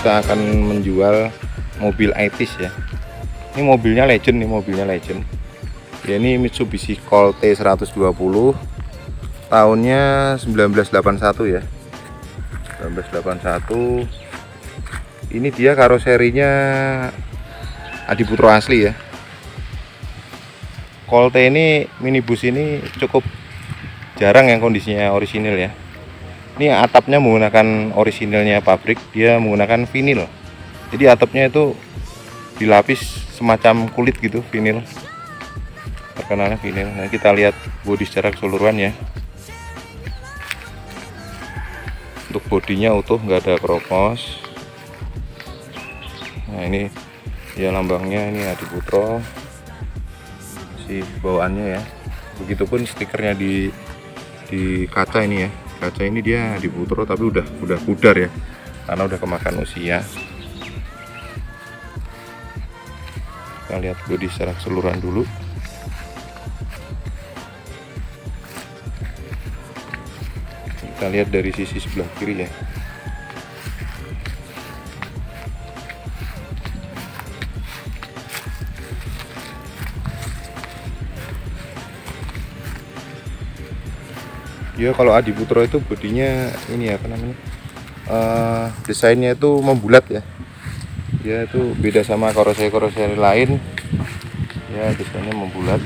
kita akan menjual mobil ITIS ya. Ini mobilnya legend, ya. Ini Mitsubishi Colt T120, tahunnya 1981 ya, 1981. Ini dia karoserinya Adiputro asli ya. Colt ini, minibus ini cukup jarang yang kondisinya orisinil ya. Ini atapnya menggunakan orisinilnya pabrik, dia menggunakan vinil. Jadi atapnya itu dilapis semacam kulit gitu, vinil. Terkenalnya vinil. Nah, kita lihat bodi secara keseluruhan ya. Untuk bodinya utuh, nggak ada keropos. Nah, ini ya lambangnya, ini Adiputro. Si bawaannya ya. Begitupun stikernya di kaca ini ya. Kaca ini dia Adiputro tapi udah pudar ya, karena udah kemakan usia. Kita lihat bodi secara keseluruhan dulu. Kita lihat dari sisi sebelah kiri ya. Ya kalau Adiputro itu bodinya ini ya, apa namanya, desainnya itu membulat ya. Dia itu beda sama karoseri lain ya, desainnya membulat.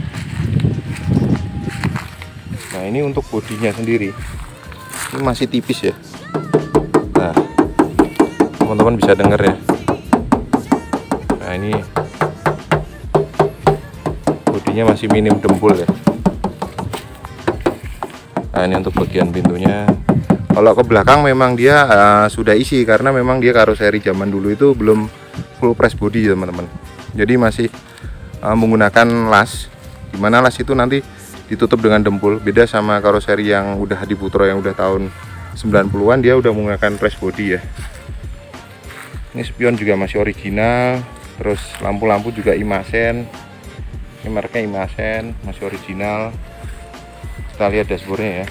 Nah, ini untuk bodinya sendiri ini masih tipis ya. Nah, teman-teman bisa dengar ya. Nah, ini bodinya masih minim dempul ya. Nah, ini untuk bagian pintunya. Kalau ke belakang memang dia sudah isi, karena memang dia karoseri zaman dulu itu belum full press body ya teman-teman. Jadi masih menggunakan las, dimana las itu nanti ditutup dengan dempul. Beda sama karoseri yang udah Adiputro yang udah tahun 90-an, dia udah menggunakan press body ya. Ini spion juga masih original. Terus lampu-lampu juga Imasen. Ini mereknya Imasen, masih original. Kita lihat dashboardnya ya.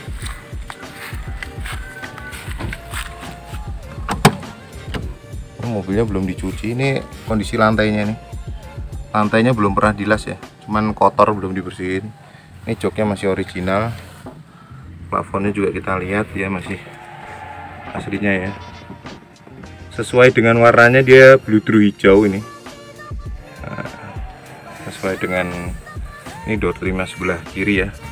Mobilnya belum dicuci. Ini kondisi lantainya nih. Lantainya belum pernah dilas ya, cuman kotor, belum dibersihin. Ini joknya masih original. Plafonnya juga kita lihat dia masih aslinya ya. Sesuai dengan warnanya, dia bludru hijau ini. Nah, sesuai dengan ini door trim sebelah kiri ya.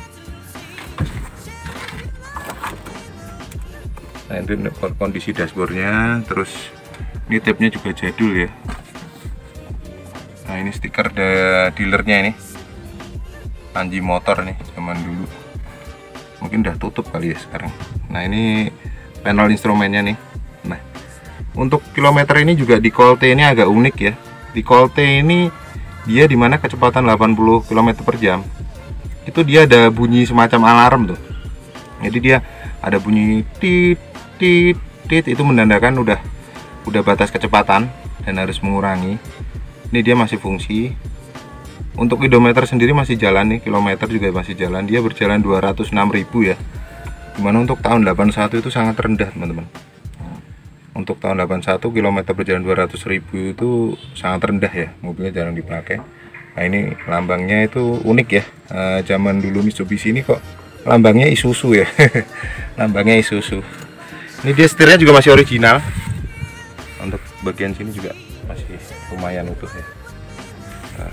Nah, itu kondisi dashboardnya. Terus ini tapnya juga jadul ya. Nah, ini stiker dealernya ini, Panji Motor nih, zaman dulu. Mungkin udah tutup kali ya sekarang. Nah, ini panel instrumennya nih. Nah, untuk kilometer ini juga di Colt ini agak unik ya. Di Colt ini dia dimana kecepatan 80 km per jam itu dia ada bunyi semacam alarm tuh. Jadi dia ada bunyi tit tit tit, itu menandakan udah batas kecepatan dan harus mengurangi. Ini dia masih fungsi. Untuk odometer sendiri masih jalan nih, kilometer juga masih jalan. Dia berjalan 206.000 ya. Dimana untuk tahun 81 itu sangat rendah teman-teman. Untuk tahun 81 kilometer berjalan 200.000 itu sangat rendah ya, mobilnya jarang dipakai. Nah, ini lambangnya itu unik ya. Zaman dulu Mitsubishi ini kok lambangnya Isuzu ya. Lambangnya Isuzu. Ini dia setirnya juga masih original. Untuk bagian sini juga masih lumayan utuh ya. Nah,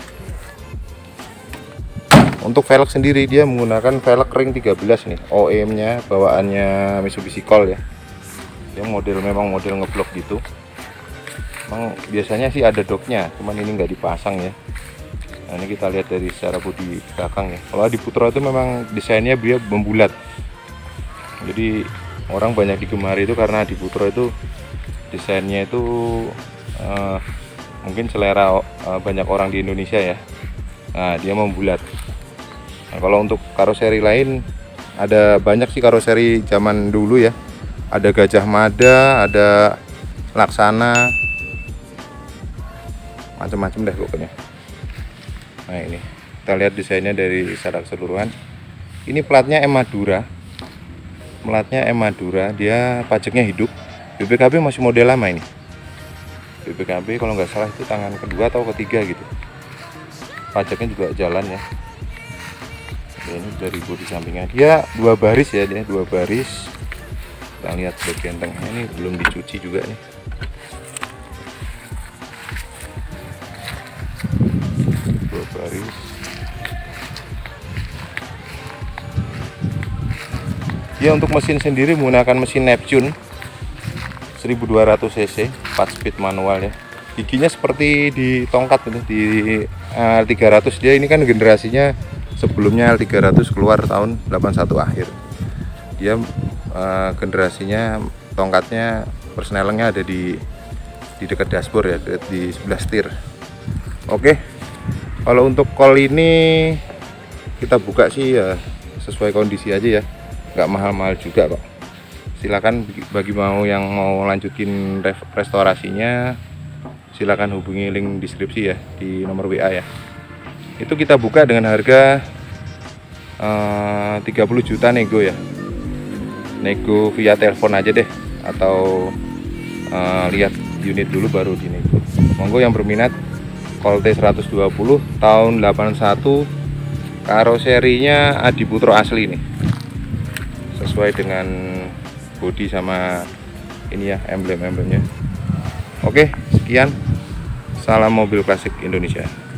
untuk velg sendiri dia menggunakan velg ring 13 nih, OEM nya bawaannya Mitsubishi Colt ya. Dia memang model ngeblok gitu. Memang biasanya sih ada doknya, cuman ini nggak dipasang ya. Nah, ini kita lihat dari secara bodi belakang ya. Kalau Adiputro itu memang desainnya dia membulat. Jadi orang banyak digemari itu karena Adiputro itu desainnya itu mungkin selera banyak orang di Indonesia ya. Nah, dia membulat. Nah, kalau untuk karoseri lain ada banyak sih karoseri zaman dulu ya. Ada Gajah Mada, ada Laksana, macam-macam deh pokoknya. Nah, ini kita lihat desainnya dari secara keseluruhan. Ini platnya M Madura. Platnya M Madura, dia pajaknya hidup. BPKB masih model lama ini. BPKB kalau nggak salah itu tangan kedua atau ketiga gitu. Pajaknya juga jalan ya. Oke, ini dari bodi sampingnya dia 2 baris ya, dia 2 baris. Kita lihat bagian tengahnya ini belum dicuci juga nih. Dua baris. Ya, untuk mesin sendiri menggunakan mesin Neptune 1200 cc 4 speed manual ya. Giginya seperti di tongkat itu, di L300. Dia ini kan generasinya sebelumnya L300 keluar tahun 81 akhir. Dia generasinya tongkatnya persnelengnya ada di dekat dashboard ya, di sebelah setir. Oke, kalau untuk kol ini kita buka sih ya sesuai kondisi aja ya, nggak mahal-mahal juga kok. Silakan bagi yang mau lanjutin restorasinya, silakan hubungi link deskripsi ya di nomor WA ya. Itu kita buka dengan harga 30 juta nego ya. Nego via telepon aja deh, atau lihat unit dulu baru dinego. Monggo yang berminat, Colt T120 tahun 81, karoserinya Adiputro asli nih, sesuai dengan bodi sama ini ya, emblem-emblemnya. Oke, sekian. Salam mobil klasik Indonesia.